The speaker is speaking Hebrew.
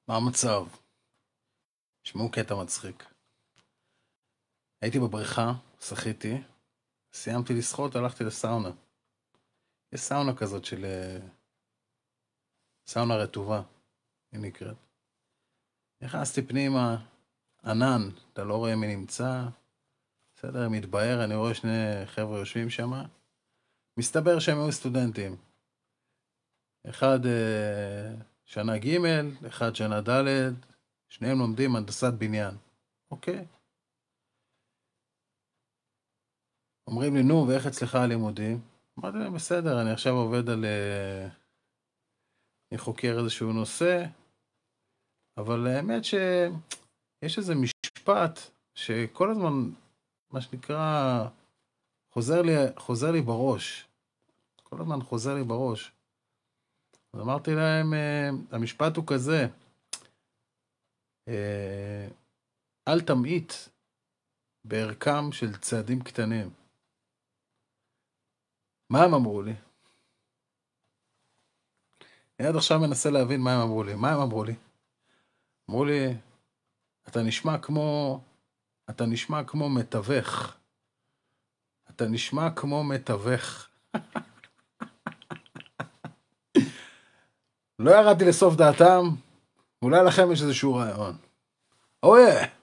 מה המצב? שמעו קטע מצחיק. הייתי בבריכה, שחיתי, סיימתי לשחות, הלכתי לסאונה. יש סאונה כזאת של סאונה רטובה, היא נקראת. נכנסתי פנימה, ענן, אתה לא רואה מי נמצא, בסדר, מתבהר, אני רואה שני חבר'ה יושבים שם. מסתבר שהם היו סטודנטים. אחד שנה ג', אחד שנה ד', שניהם לומדים הנדסת בניין. אוקיי. אומרים לי, נו, ואיך אצלך הלימודים? אמרתי להם, בסדר, אני עכשיו עובד על... אני חוקר איזשהו נושא, אבל האמת שיש איזה משפט שכל הזמן, מה שנקרא, חוזר לי בראש. כל הזמן חוזר לי בראש. אז אמרתי להם, המשפט הוא כזה, אל תמעיט בערכם של צעדים קטנים. מה הם אמרו לי? אני עד עכשיו מנסה להבין מה הם אמרו לי. מה הם אמרו לי? אמרו לי, אתה נשמע כמו מתווך. אתה נשמע כמו מתווך. לא ירדתי לסוף דעתם, אולי לכם יש איזשהו רעיון. אוי!